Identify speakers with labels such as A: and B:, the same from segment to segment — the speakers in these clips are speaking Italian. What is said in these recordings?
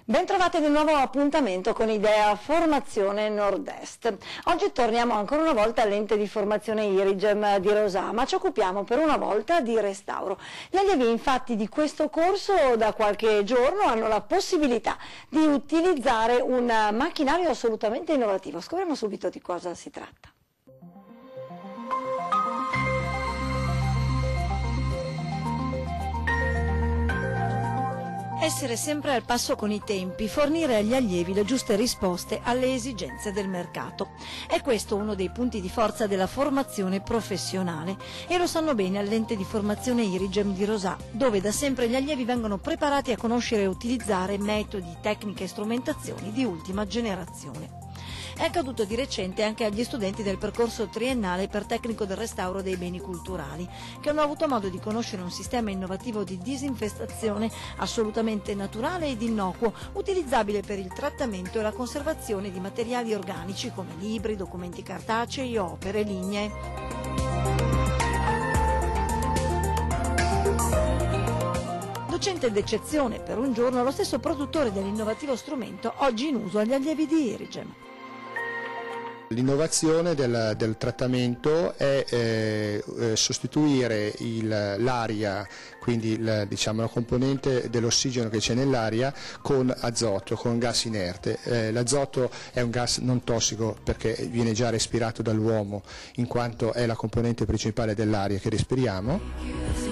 A: Bentrovati ad un nuovo appuntamento con Idea Formazione Nord-Est. Oggi torniamo ancora una volta all'ente di formazione Irigem di Rosà, ma ci occupiamo per una volta di restauro. Gli allievi infatti di questo corso da qualche giorno hanno la possibilità di utilizzare un macchinario assolutamente innovativo. Scopriamo subito di cosa si tratta. Essere sempre al passo con i tempi, fornire agli allievi le giuste risposte alle esigenze del mercato. È questo uno dei punti di forza della formazione professionale e lo sanno bene all'ente di formazione Irigem di Rosà, dove da sempre gli allievi vengono preparati a conoscere e utilizzare metodi, tecniche e strumentazioni di ultima generazione. È accaduto di recente anche agli studenti del percorso triennale per tecnico del restauro dei beni culturali, che hanno avuto modo di conoscere un sistema innovativo di disinfestazione assolutamente naturale ed innocuo, utilizzabile per il trattamento e la conservazione di materiali organici come libri, documenti cartacei, opere, lignee. Docente d'eccezione per un giorno, lo stesso produttore dell'innovativo strumento oggi in uso agli allievi di Irigem.
B: L'innovazione del trattamento è sostituire l'aria, quindi la componente dell'ossigeno che c'è nell'aria, con azoto, con gas inerte. L'azoto è un gas non tossico perché viene già respirato dall'uomo, in quanto è la componente principale dell'aria che respiriamo.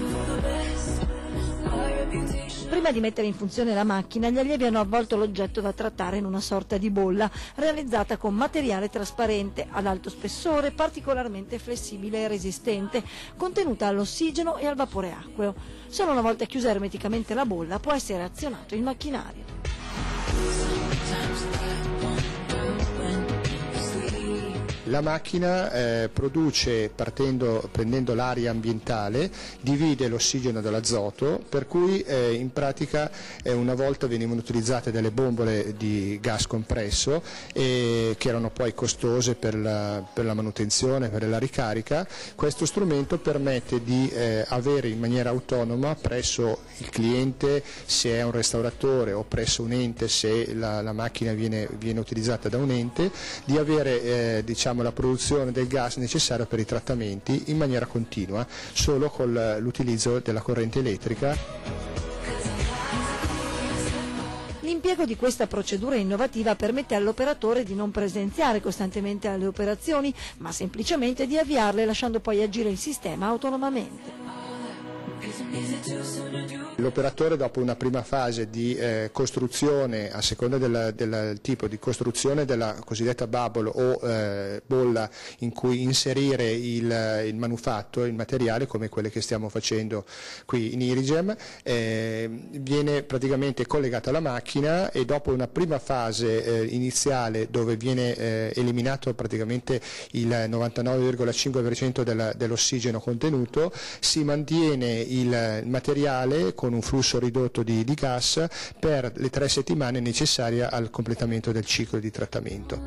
A: Prima di mettere in funzione la macchina, gli allievi hanno avvolto l'oggetto da trattare in una sorta di bolla, realizzata con materiale trasparente, ad alto spessore, particolarmente flessibile e resistente, contenuta all'ossigeno e al vapore acqueo. Solo una volta chiusa ermeticamente la bolla può essere azionato il macchinario.
B: La macchina produce, prendendo l'aria ambientale, divide l'ossigeno dall'azoto, per cui in pratica una volta venivano utilizzate delle bombole di gas compresso che erano poi costose per la manutenzione, per la ricarica. Questo strumento permette di avere in maniera autonoma presso il cliente, se è un restauratore, o presso un ente, se la macchina viene utilizzata da un ente, di avere la produzione del gas necessario per i trattamenti in maniera continua, solo con l'utilizzo della corrente elettrica.
A: L'impiego di questa procedura innovativa permette all'operatore di non presenziare costantemente alle operazioni, ma semplicemente di avviarle lasciando poi agire il sistema autonomamente.
B: L'operatore, dopo una prima fase di costruzione, a seconda del tipo di costruzione della cosiddetta bubble o bolla in cui inserire il manufatto, il materiale, come quelle che stiamo facendo qui in Irigem, viene praticamente collegato alla macchina, e dopo una prima fase iniziale dove viene eliminato praticamente il 99,5% dell'ossigeno contenuto, si mantiene il materiale con un flusso ridotto di gas per le 3 settimane necessarie al completamento del ciclo di trattamento.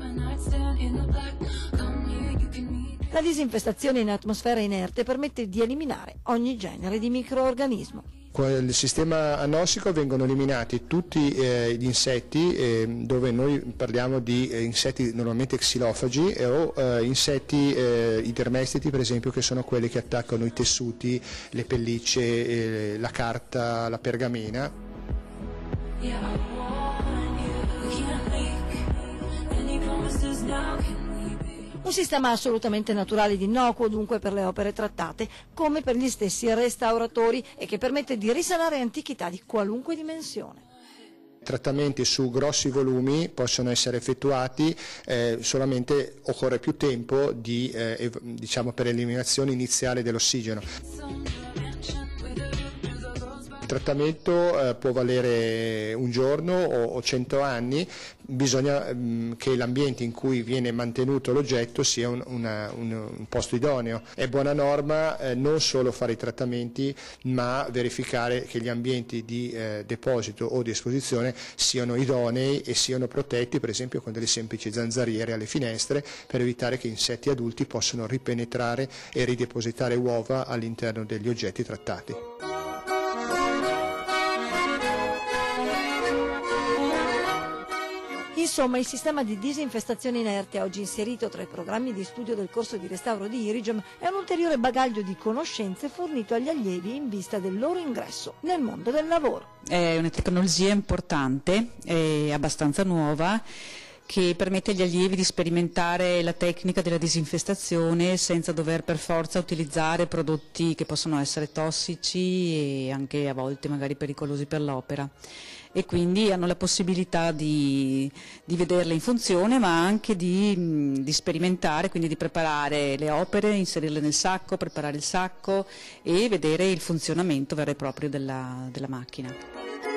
A: La disinfestazione in atmosfera inerte permette di eliminare ogni genere di microorganismo.
B: Con il sistema anossico vengono eliminati tutti gli insetti, dove noi parliamo di insetti normalmente xilofagi o insetti idermestiti, per esempio, che sono quelli che attaccano i tessuti, le pellicce, la carta, la pergamena.
A: Un sistema assolutamente naturale ed innocuo dunque per le opere trattate, come per gli stessi restauratori, e che permette di risanare antichità di qualunque dimensione.
B: Trattamenti su grossi volumi possono essere effettuati, solamente occorre più tempo per l'eliminazione iniziale dell'ossigeno. Il trattamento può valere un giorno o 100 anni, bisogna che l'ambiente in cui viene mantenuto l'oggetto sia un posto idoneo. È buona norma non solo fare i trattamenti, ma verificare che gli ambienti di deposito o di esposizione siano idonei e siano protetti, per esempio con delle semplici zanzariere alle finestre, per evitare che insetti adulti possano ripenetrare e ridepositare uova all'interno degli oggetti trattati.
A: Insomma, il sistema di disinfestazione inerte oggi inserito tra i programmi di studio del corso di restauro di Irigem è un ulteriore bagaglio di conoscenze fornito agli allievi in vista del loro ingresso nel mondo del lavoro.
C: È una tecnologia importante, è abbastanza nuova, che permette agli allievi di sperimentare la tecnica della disinfestazione senza dover per forza utilizzare prodotti che possono essere tossici e anche a volte magari pericolosi per l'opera. E quindi hanno la possibilità di vederle in funzione, ma anche di sperimentare, quindi di preparare le opere, inserirle nel sacco, preparare il sacco e vedere il funzionamento vero e proprio della macchina.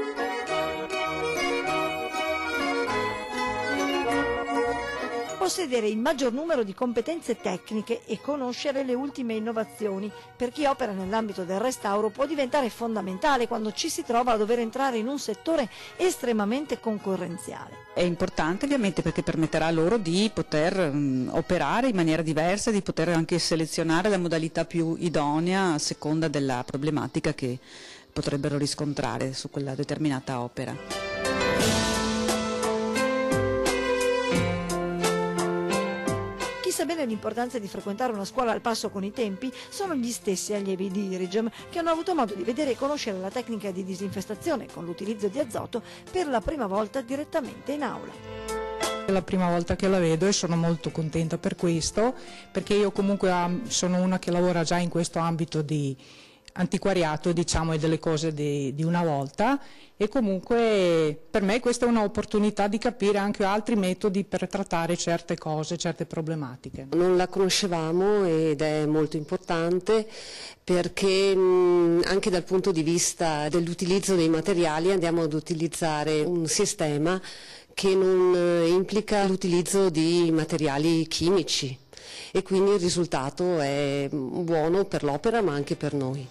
A: Possedere il maggior numero di competenze tecniche e conoscere le ultime innovazioni per chi opera nell'ambito del restauro può diventare fondamentale quando ci si trova a dover entrare in un settore estremamente concorrenziale.
C: È importante ovviamente perché permetterà loro di poter operare in maniera diversa, di poter anche selezionare la modalità più idonea a seconda della problematica che potrebbero riscontrare su quella determinata opera.
A: Chi sa bene l'importanza di frequentare una scuola al passo con i tempi sono gli stessi allievi di Irigem che hanno avuto modo di vedere e conoscere la tecnica di disinfestazione con l'utilizzo di azoto per la prima volta direttamente in aula.
D: È la prima volta che la vedo e sono molto contenta per questo, perché io comunque sono una che lavora già in questo ambito di antiquariato, diciamo, e delle cose di una volta, e comunque per me questa è un'opportunità di capire anche altri metodi per trattare certe cose, certe problematiche.
E: Non la conoscevamo ed è molto importante perché anche dal punto di vista dell'utilizzo dei materiali andiamo ad utilizzare un sistema che non implica l'utilizzo di materiali chimici e quindi il risultato è buono per l'opera ma anche per noi.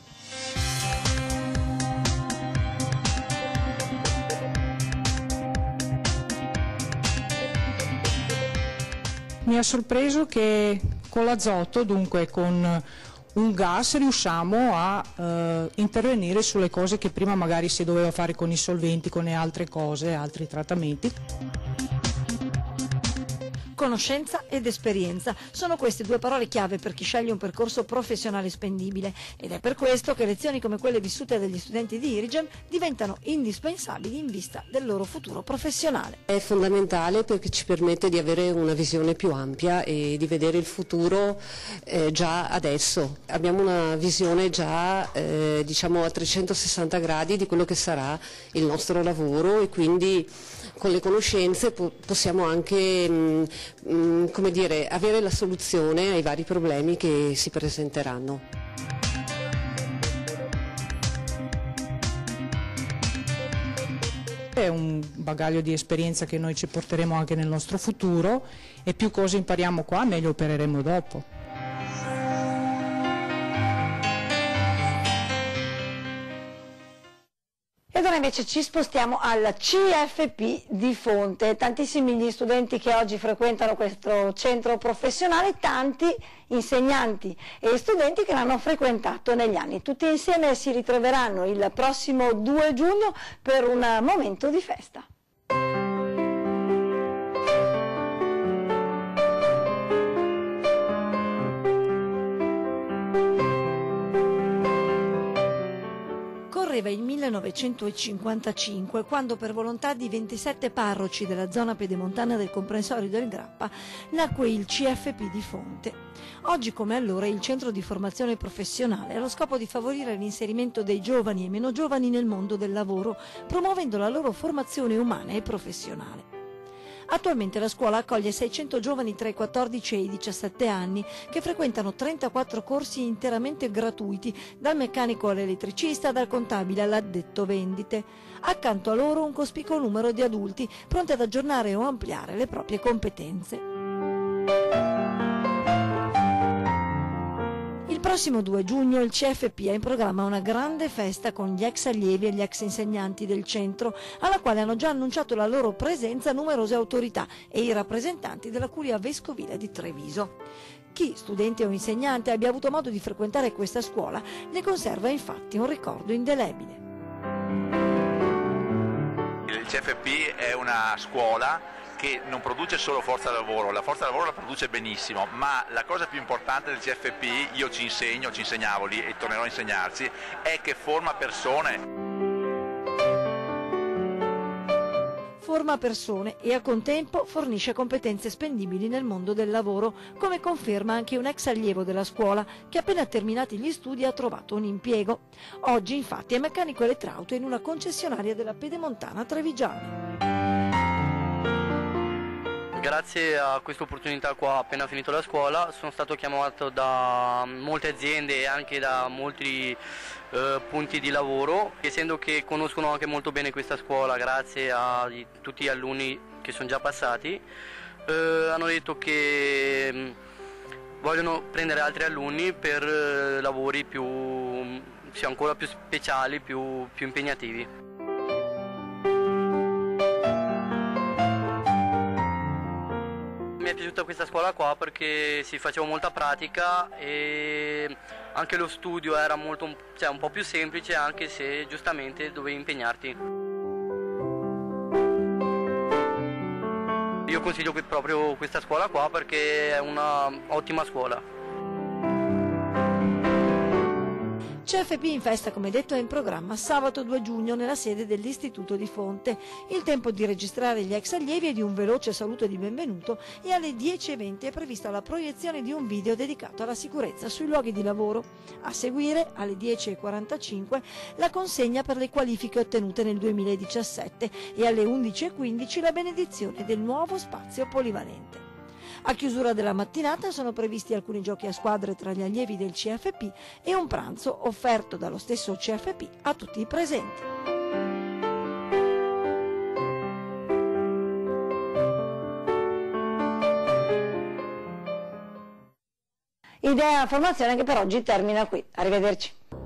D: Mi ha sorpreso che con l'azoto, dunque con un gas, riusciamo a intervenire sulle cose che prima magari si doveva fare con i solventi, con le altre cose, altri trattamenti.
A: Conoscenza ed esperienza sono queste due parole chiave per chi sceglie un percorso professionale spendibile ed è per questo che lezioni come quelle vissute dagli studenti di Irigem diventano indispensabili in vista del loro futuro professionale.
E: È fondamentale perché ci permette di avere una visione più ampia e di vedere il futuro già adesso. Abbiamo una visione già diciamo a 360 gradi di quello che sarà il nostro lavoro e quindi con le conoscenze possiamo anche come dire, avere la soluzione ai vari problemi che si presenteranno.
D: È un bagaglio di esperienza che noi ci porteremo anche nel nostro futuro e più cose impariamo qua meglio opereremo dopo.
A: Ed ora invece ci spostiamo al CFP di Fonte. Tantissimi gli studenti che oggi frequentano questo centro professionale, tanti insegnanti e studenti che l'hanno frequentato negli anni. Tutti insieme si ritroveranno il prossimo 2 giugno per un momento di festa. Correva il 1955 quando per volontà di 27 parroci della zona pedemontana del comprensorio del Grappa nacque il CFP di Fonte. Oggi come allora il centro di formazione professionale ha lo scopo di favorire l'inserimento dei giovani e meno giovani nel mondo del lavoro, promuovendo la loro formazione umana e professionale. Attualmente la scuola accoglie 600 giovani tra i 14 e i 17 anni che frequentano 34 corsi interamente gratuiti, dal meccanico all'elettricista, dal contabile all'addetto vendite. Accanto a loro un cospicuo numero di adulti pronti ad aggiornare o ampliare le proprie competenze. Il prossimo 2 giugno il CFP ha in programma una grande festa con gli ex allievi e gli ex insegnanti del centro, alla quale hanno già annunciato la loro presenza numerose autorità e i rappresentanti della Curia Vescovile di Treviso. Chi, studente o insegnante, abbia avuto modo di frequentare questa scuola ne conserva infatti un ricordo indelebile.
F: Il CFP è una scuola che non produce solo forza lavoro, la forza lavoro la produce benissimo, ma la cosa più importante del CFP, io ci insegnavo lì e tornerò a insegnarci, è che forma persone.
A: Forma persone e al contempo fornisce competenze spendibili nel mondo del lavoro, come conferma anche un ex allievo della scuola che appena terminati gli studi ha trovato un impiego. Oggi infatti è meccanico elettrauto in una concessionaria della Pedemontana Trevigiana.
G: Grazie a questa opportunità qua, appena finito la scuola, sono stato chiamato da molte aziende e anche da molti punti di lavoro, essendo che conoscono anche molto bene questa scuola grazie a tutti gli alunni che sono già passati, hanno detto che vogliono prendere altri alunni per lavori ancora più speciali, più impegnativi. Mi è piaciuta questa scuola qua perché si faceva molta pratica e anche lo studio era un po' più semplice, anche se giustamente dovevi impegnarti. Io consiglio proprio questa scuola qua perché è una ottima scuola.
A: CFP in festa, come detto, è in programma sabato 2 giugno nella sede dell'Istituto di Fonte. Il tempo di registrare gli ex allievi è di un veloce saluto di benvenuto e alle 10:20 è prevista la proiezione di un video dedicato alla sicurezza sui luoghi di lavoro. A seguire, alle 10:45, la consegna per le qualifiche ottenute nel 2017 e alle 11:15 la benedizione del nuovo spazio polivalente. A chiusura della mattinata sono previsti alcuni giochi a squadre tra gli allievi del CFP e un pranzo offerto dallo stesso CFP a tutti i presenti. Idea Formazione che per oggi termina qui. Arrivederci.